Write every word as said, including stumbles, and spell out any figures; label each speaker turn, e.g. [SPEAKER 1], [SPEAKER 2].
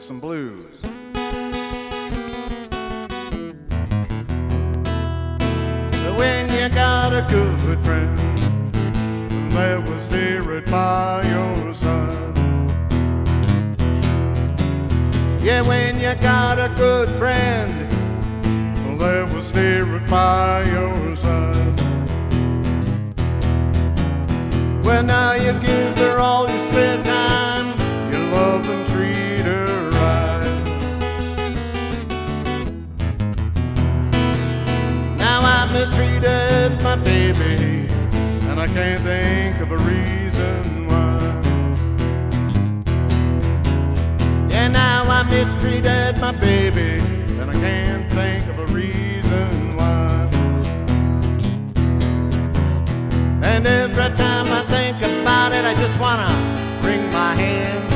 [SPEAKER 1] some blues. When you got a good friend that will stay right by your side. Yeah, when you got a good friend that will stay right by your side. Well, now you give her all your spare time, you love and treat her right. Now I mistreated my baby, and I can't think of a reason why. Yeah, now I mistreated my baby, and I can't think of a reason why. And every time I think about it, I just wanna wring my hands